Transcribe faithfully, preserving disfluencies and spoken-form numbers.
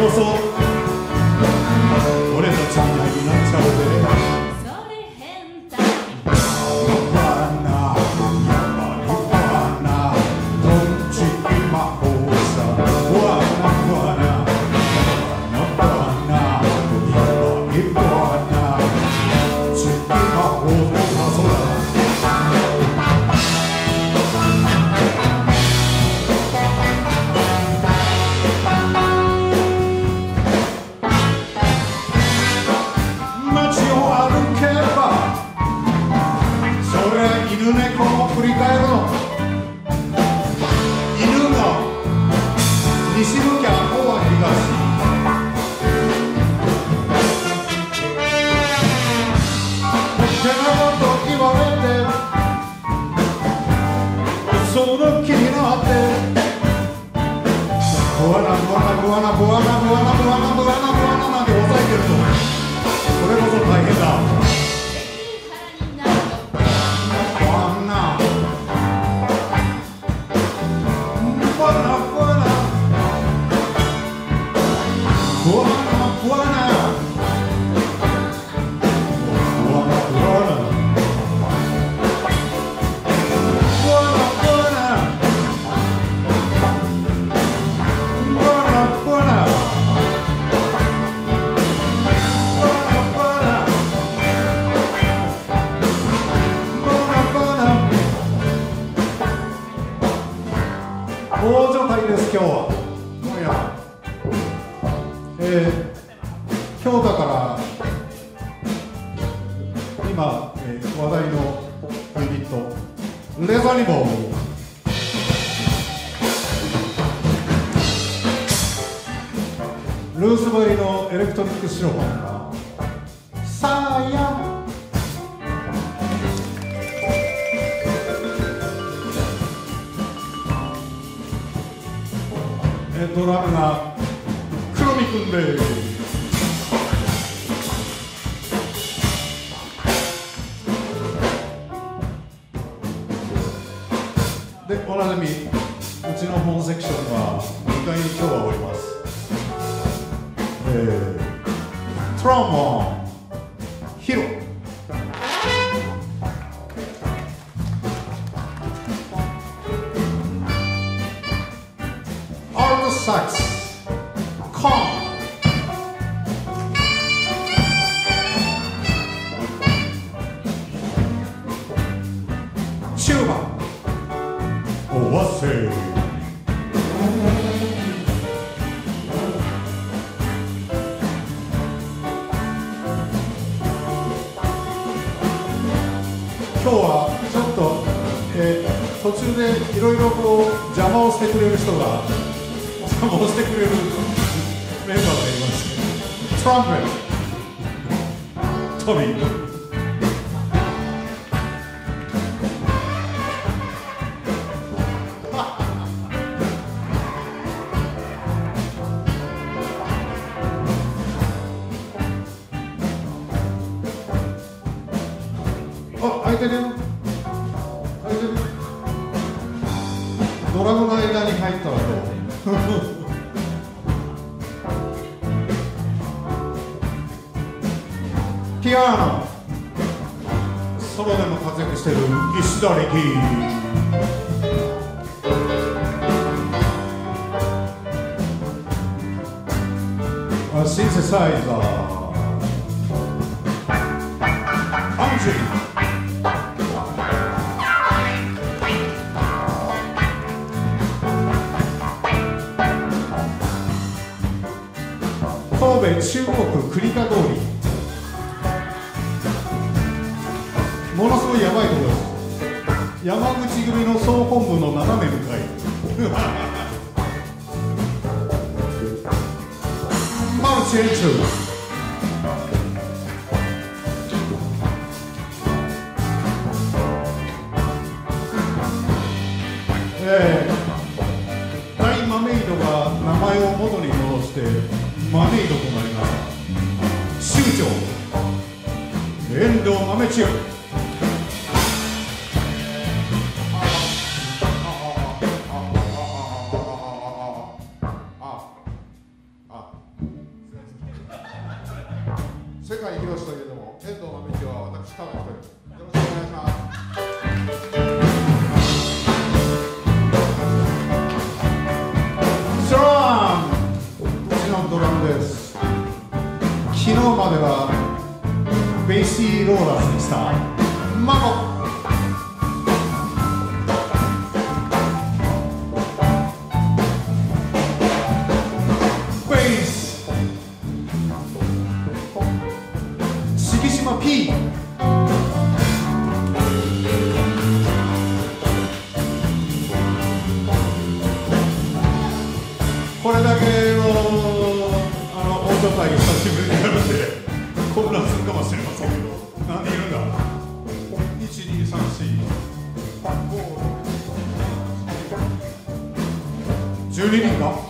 そ俺たちみたいになっちゃうぜ。犬猫を振り返るの。犬が西向きゃこうは東。勝手なこと言われてその気になってブワナブワナブワナブワナブワナブワナブワナブワナブワナなんて抑えてるとそれこそ大変だ。大所帯です。今日は今夜、えー、京都から今、えー、話題のユニットレザニボールースバリのエレクトリックシロフォンがさあやドラムが黒見くんです。で、おなじみうちの本セクションはにかいに今日はおります。えー、トロンボーンヒロ、サックス、コーン、チューバ、おわせ。今日はちょっと、えー、途中でいろいろこう邪魔をしてくれる人が邪魔をしてくれるメンバーがいます。トランペット、トミー。あ、開いてるよ。開いてる。ドラムの間に入ったらどう？ピアノソロでも活躍している石田力。シンセサイザーアンジー。神戸中央区栗田通り、ものすごいやばいところです。山口組の総本部の斜め向かいマルチエンチュー、えー、大マメイドが名前を元に戻してマメイドとなりました。州長遠藤豆千代。 界広しといえども、遠藤豆千は私ただ一人。よろしくお願いします。 ドラム、うちのドラムです。昨日まではベーシーローラーでした。マコ。ベース、敷島 P。これだけのあの大所帯久しぶりにやるんで混乱するかもしれませんけど、なんでいるんだ。いちにさんしごじゅうににんか。